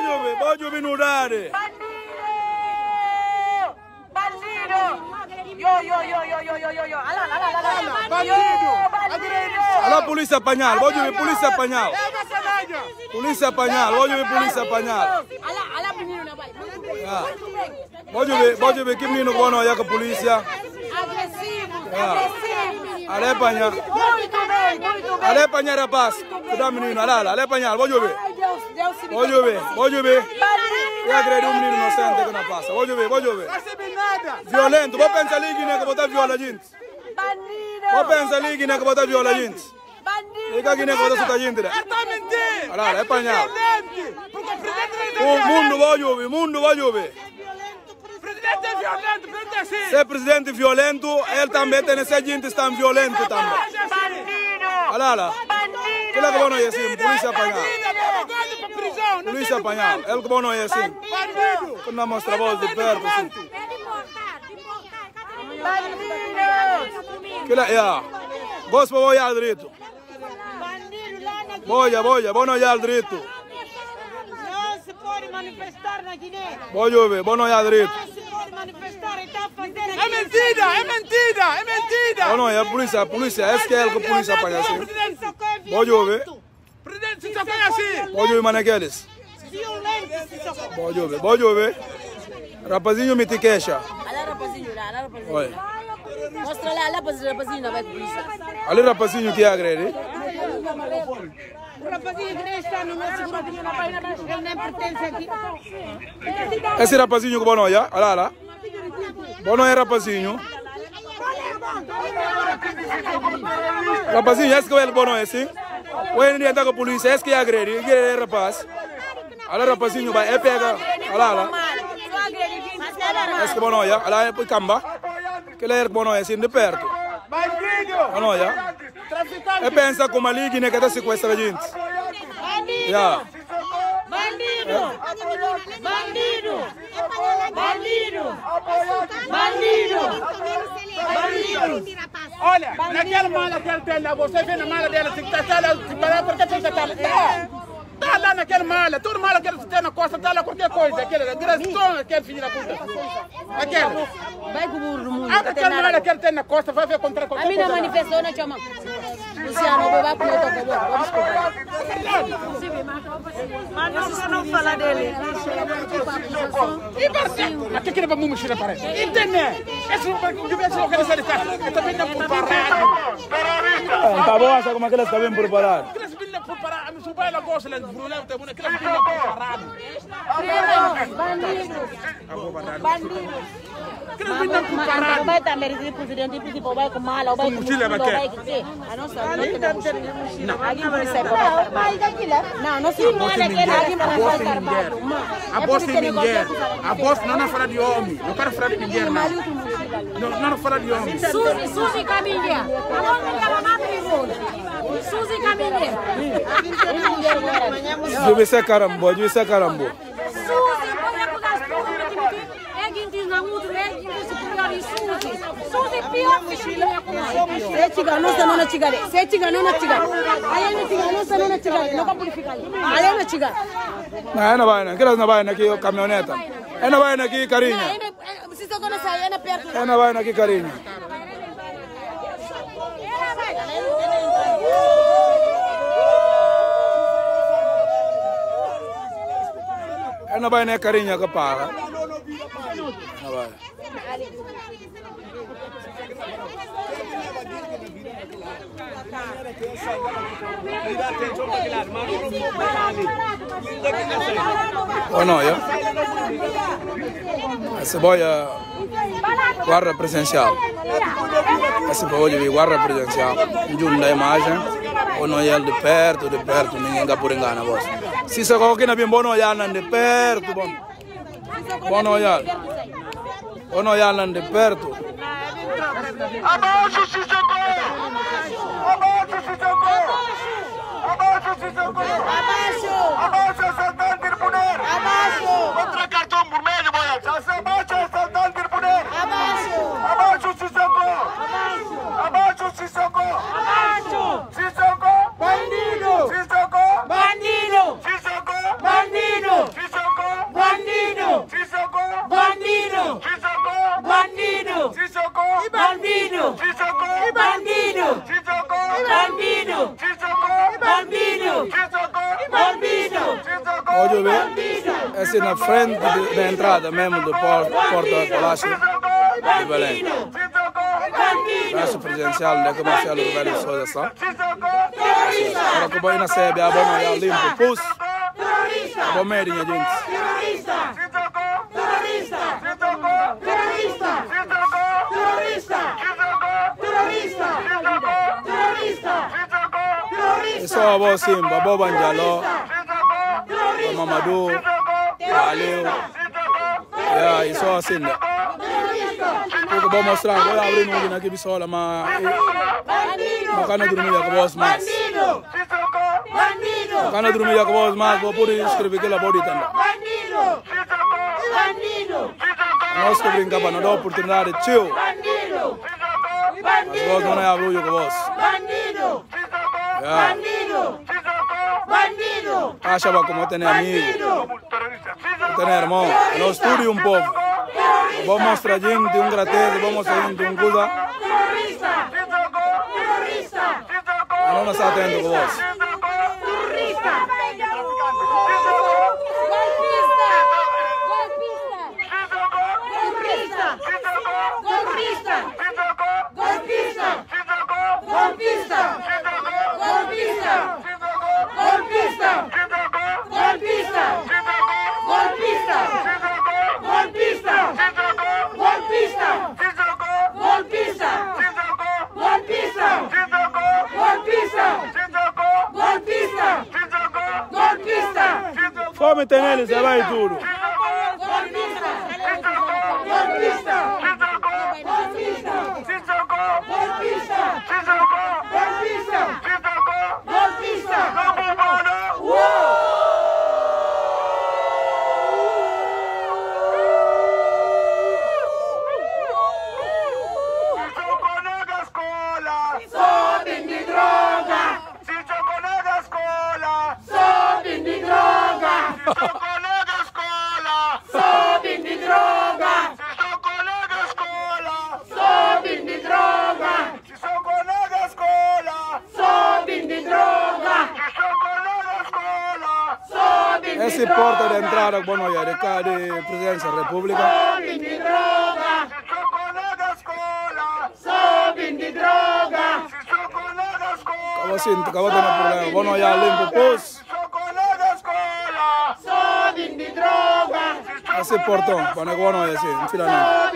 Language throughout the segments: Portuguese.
voglio minudare. Bandido! Yo. Alla polizia Pagnal, voglio ver polizia Pagnal. Polizia Pagnal, voglio ver polizia Pagnal. Voglio ver che menino buono è con polizia. Alle Pagnal. Alle Pagnal rapaz. Da menino, alle Pagnal, voglio ver. Voglio ver. E aggredi un menino inocente che non passa. Voglio ver. Violento, voi pensa lì che bota viola gente. Voi pensa lì che bota viola gente. E che ne bota sotto gente. Allora, è Pagnal. Mundo voglio ver. Presidente è violento, presidente sì. Se il presidente è violento, ele também tem essa gente está violento também. Allora, quello che buono è assim, polizia Pagnal. Polizia Pagnal, ele che buono è assim. Quando a mostra voz de perto assim. Quello è. Gosto voi al dritto. Voglia, buono al dritto. Non si può manifestare na Guinea. Voglio ver, buono al dritto. Non si può manifestare, está fazendo É mentira. Buono è polizia, é que ele que polizia Pagnal assim. Voglio ver. Presidente si socorre assim. Voglio ver manequeles. Voglio ver. Rapazinho me te queixa. Alla rapazinho. Oi. Mostra lá, rapazinho vai polícia. Ali rapazinho que agrede. O rapazinho que nem está no nosso grupo, ele nem pertence aqui. Esse rapazinho que bono ya, olha. Bono é rapazinho. Rapazinho, esse que ele bono é assim. O ele entra com a polícia, esse que agrede, ele é rapaz. Olha rapazinho, vai, é pega, olha. Esse que bono ya, olha, é por camba. Que ele é bono é assim de perto. Bono ya. E pensa como ali que está sequestrando a gente. Ya. Olha, naquela mala que ele tem lá, você vê na mala dela, se está lá, por que você está lá? Está lá naquela mala, toda mala que ele tem na costa, está lá qualquer coisa, aquele filho da puta. Aquele. Vai com o burro do mundo. Aquela mala que ele tem na costa, vai ver contra qualquer A coisa. minha manifestação não chama. Luciano, vai comer o teu vamos escutar. Mas não fala dele. E você? Aqui que ele vai me mexer na parede. Entende? Esse não devia ser organizado de casa. Eu também não preparado. Tá bom, acha como aqueles estão bem preparados. Aqueles não preparados. A minha subir na gosta, eles brulham, tem aqueles não preparados. Bandido. Aqueles não preparados. Vai também ser presidente principal, vai com mala, vai com mochila, vai que a nossa não tem mochila. Alguém por isso é não, não se pode A bosta de ninguém. A bosta não fala de homem. Não quero falar de ninguém, não fala de homem. Suzy Caminha. Suzy Caminha. Eu vi ser carambo. Suzy, põe por das putas. É quem diz na outra, é quem diz superior e Suzy. Suzy pior que se chiga non chigare. Se chiga non chigare. Aí não chigare. Não vai purificar. Aí não chigare. Não vai, não. Aquelas não vai aqui caminhoneta. É não vai aqui carinha. Se só quando sai, é perto. É não vai aqui carinha. É não vai carinha que para. Não vai. Oh no, ya. Essa boia guarda presencial. Essa boia de guarda presencial. Junta a imagem. O no de perto, ninguém dá por engano a voz. Se você coloca na bem bom olhar de perto, bom olhar. Bom olhar de perto. Abaixo, Sissoko! Abaixo, Sissoko! Abaixo, Sissoko! Abaixo, assaltante do poder! Abaixo! Contra cartão vermelho, boia! Abaixo, assaltante do poder! Abaixo! Abaixo, Sissoko! Abaixo, Sissoko! Abaixo! Sissoko! Bandido! Sissoko! Bandido! Sissoko! Bandido! Sissoko! Pode ver? Esse é na frente da entrada mesmo do Porto do Palácio de Belém. Palácio presidencial da Marcelo Rebelo de Sousa Sá. Agora que vai na sede, a bomba já limpa, pus. A bomba é gente. Isso é a voz sim, a Boba Njalo, a Mamadou, a Aleu. Isso é assim. Eu vou mostrar, vou abrir um aqui de sola, mas não quero dormir com voz mais. Não quero dormir com voz mais, vou por escrever que ela pode também. Nós que brincamos, não dá oportunidade de tio. Mas voz não é abrir com voz. Achava como tem amigo, tem irmão, no estúdio um pouco. Vou mostrar gente um gratez, vou mostrar gente um coisa. Não está atento com você. Fome tem eles, você vai tudo. Esse porta de entrada com nós de cá de Presidência da República. Acabou sim, acabou tendo problema. Bom nós já limpo pus. Esse portão, para não nós assim, não tira nada.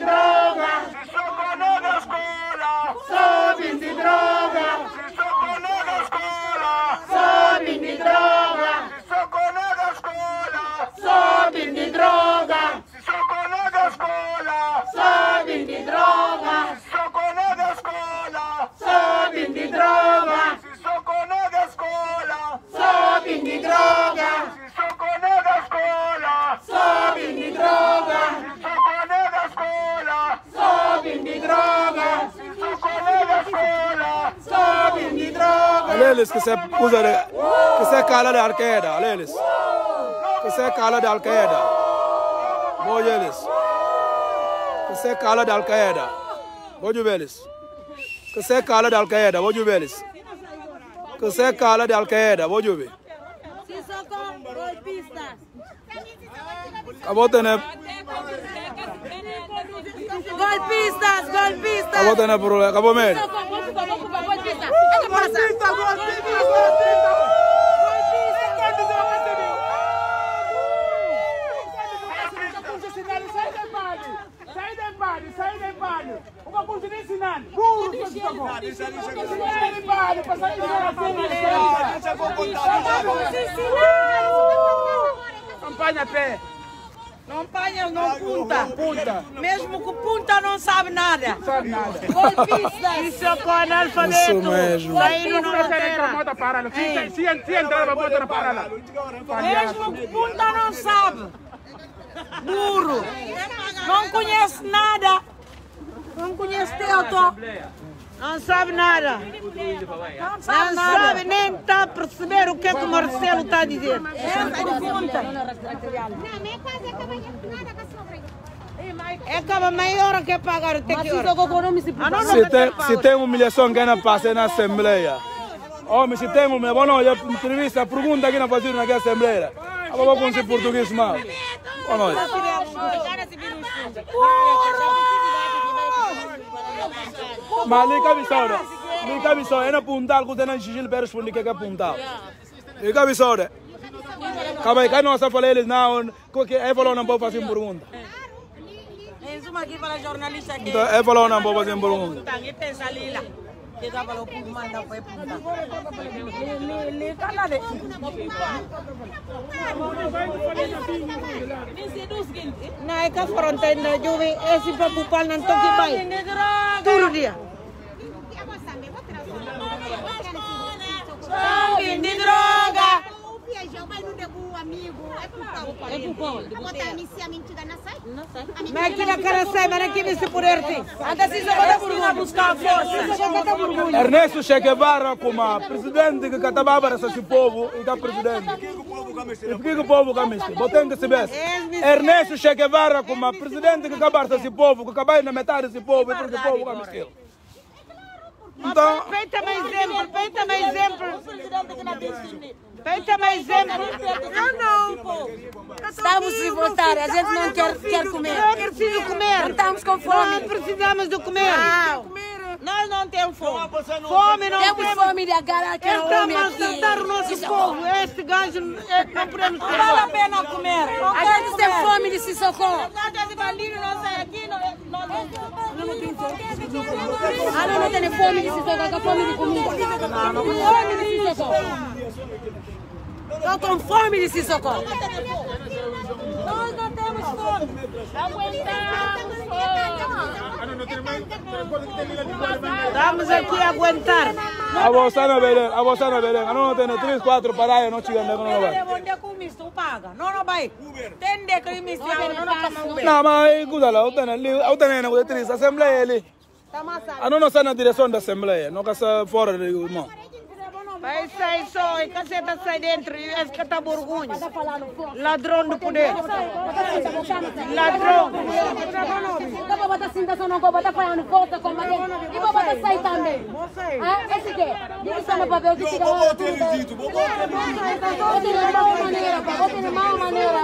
Eles que se usa que se cala de Al-Qaeda, eles que se cala de Al-Qaeda, vou eles que se cala de Al-Qaeda, vou eles que se cala de Al-Qaeda, vou eles que se cala de Al-Qaeda, vou ver. Acabou tendo golpistas. Acabou tendo problema, acabou mesmo. Sai dai bagni. Uma coisa nem ensinando. Burro, sai dai bagni, para sair da campanha pé. Não panha, não punta. Mesmo que punta não sabe nada. Golpista. Isso é com analfabeto. Isso mesmo. Saíram na terra. Se entrar, vai botar para lá. Mesmo que punta não sabe. Burro. Não conhece nada. Não conhece teatro. Não sabe nada. Não sabe nem está a perceber o que é que o Marcelo está a dizer. É acaba meia hora que é pagar até que hora. Se tem humilhação que não passa na Assembleia. Homem, se tem uma boa entrevista, pergunta que não fazemos na Assembleia. Vamos com esse português mal. Olha nós. Mas ali cabeçou, é na puntal que tem na xixi para responder que é puntal. E cabeçou, acaba aí nossa falei eles não, que é falou não pode fazer pergunta. Isso aqui para jornalista que é falou não pode fazer pergunta. E pensa ali lá. Que dá para o povo mandar para punta. Ele cala de. Não é que a fronteira de hoje esse papupal não toque bem. Todo dia. Sangue de droga. Mas aqui na cara sai, mas aqui me se por erte. Anda se joga buscar força. Ernesto Che Guevara como presidente que acabava esse povo e da presidente. E por que o povo camisa? Botem que se vê. Ernesto Che Guevara como presidente que acabava esse povo, que acabava na metade desse povo e por que o povo camisa. Então, feita mais exemplo, feita mais exemplo. Feita mais exemplo. Não. Estamos a votar, a gente não quer comer. Não é preciso comer. Não estamos com fome. Não precisamos de comer. Nós não temos fome. Fome não temos. Temos fome de agarrar que é homem aqui. Estamos a o nosso povo. Este gajo não podemos comer. Não vale a pena comer. A gente tem fome de se socorrer. Ah, não tem fome de se socorrer, com fome de comida. Fome de se socorrer. Estou com fome de se socorrer. Nós não temos fome. Estamos aqui a aguentar. a você não Belém. Não tem 3, 4 paradas, não chega não vai. Não vai. Tem de que me Não, mas cuida lá, eu tenho 3 assembleia ali. Não está na direção da assembleia, não está fora do irmão. Vai sair só, e caceta sai dentro, e esse que está burgunho. Ladrão do poder. Ladrão. Não vou botar cinta, não vou botar falando força, combatente. E vou botar sair também. Esse quê? Isso não papel que fica lá. Vou ter de mal maneira,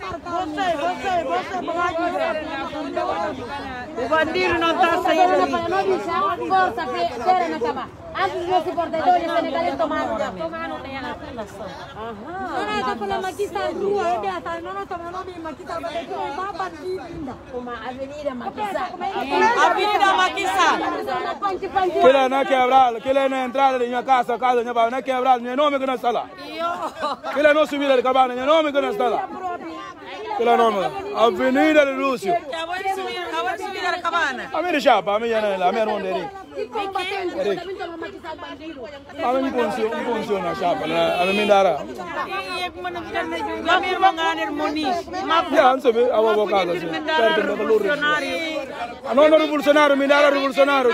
O bandido não está saindo. Força, querem acabar. Antes dos portadores senegalês tomaram na fundação. Não, eu estou falando aqui está a rua, não estou falando aqui está a bandido. Uma avenida Maquissá. Avenida Maquissá. Aquilo não é quebrado, aquilo não é entrada da minha casa, não é quebrado, meu nome que não está lá. Aquilo não é subida de cabana, meu nome que não está lá. Aquilo é nome, Avenida de Lúcio. Acabou de subir da cabana. A minha chapa, a minha irmã dele. A mim funciona a chapa, a mim dará. A minha irmã é harmonia. Já, não sei, a avó casa, assim, perto do calor. A não revolucionário, me dará revolucionário.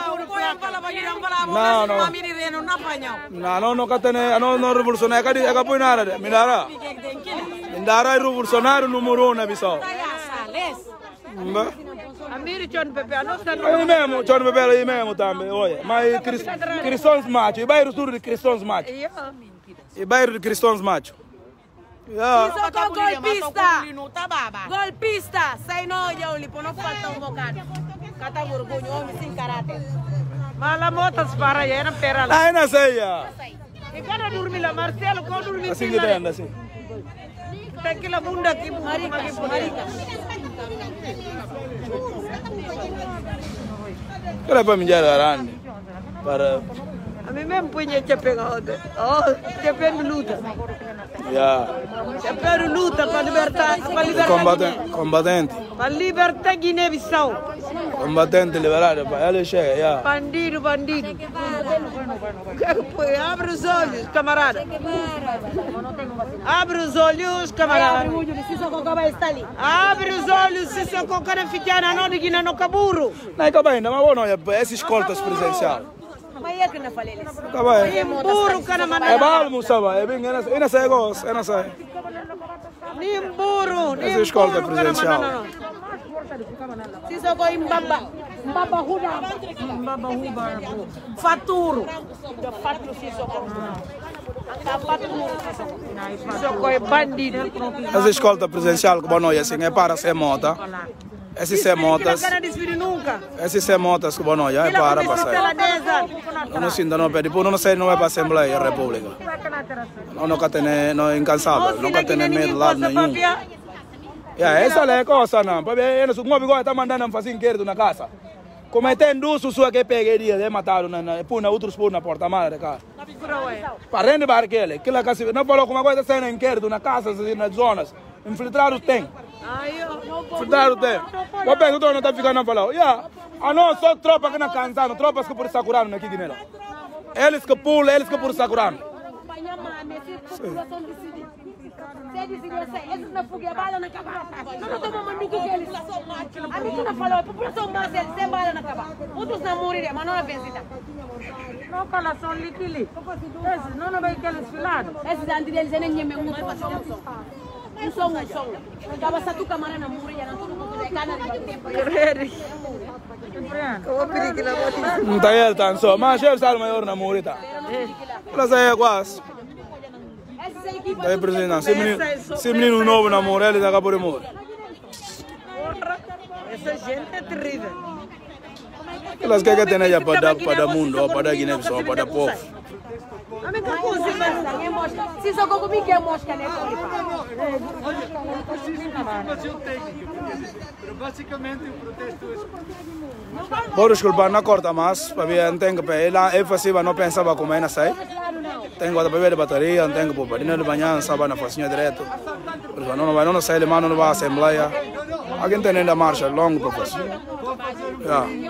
Não revolucionário, cadê a capoeira? Me dará. Me dará revolucionário número 1 na Bissau. Amiri John Pepe, não está no. Aí mesmo, John Pepe aí mesmo também, olha. Mas cristãos machos, e bairro tudo de cristãos machos. E bairro de cristãos machos. Golpista, sai não, eu lhe não falta bocado. Cata orgulho, homem sem caráter. Mas a moto se para aí, era pera lá. Aí não sei, já. E cada dormir lá, Marcelo, quando dormir Assim que tem, assim. Tem aquela bunda aqui, marica. Qual é para me dizer para a mim mesmo punha que pegar que pega luta. Que pega luta para libertar, combatente. Para libertar Guiné-Bissau. Combatente liberado, para ele chega, já. Bandido. Abre os olhos, camarada. Abre os olhos, camarada. Abre os olhos, se só com cara ficar não de Guiné no caburo. Não, acaba ainda, mas não é essa escolta presencial. Mas é que não falei isso. Acaba aí. Burro, cara, mano. É bom, moçada, é bem, é nessa negócio, é nessa. Nem burro, essa escolta presencial. Se só com Mbaba Huba. Faturo. Faturo se só com Sissoko é bandido. Essa escolta presidencial que nós assim é para ser mota. Esses ser motas. Esses ser motas que nós é para passar. Não sinta não pede, não sei não é para a Assembleia da República. Não quer ter não incansável, não quer ter medo lado nenhum. Essa é a coisa não. Porque eles como bigode está mandando fazer inquérito na casa. Cometendo uso sua que pegaria de matar na puna outros por na porta madre cá. Para render barquele, que lá casa não falou como coisa sendo inquérito na casa nas zonas. Infiltrados tem. Infiltrados tem. O peso não está ficando a falar. A nós só tropa que não cansando, tropas que por sacurando aqui Guiné. Eles que pulam, eles que por sacurando. Eles não fogem a bala na cabeça. Não estão mandando que eles. A mim não falou, a população mais eles têm bala na cabeça. Outros não morrem, mas não é vencida. Não fala só liquili. Não vai que eles filaram. Esses antes eles nem me muito um som. Acaba satu kamera na morrer, não todo mundo de cana de não está ele tanto só, mas chefe sabe maior na morrer tá. Elas aí é quase. Daí presidente, se menino novo na morrer, ele acabou de morrer. Essa gente é terrível. Elas querem ter já para o mundo, ou para a Guiné, ou para o povo. Se só comigo é mosca, né? Basicamente o protesto é. Por desculpar, não corta mais, para ver, não tem que ela é fácil, não pensava como é sai. Tenho que beber de bateria, não tenho que pôr dinheiro de manhã, sabe na facinha direto. Não vai sair, não vai à Assembleia. Alguém tem ainda marcha longa, professor.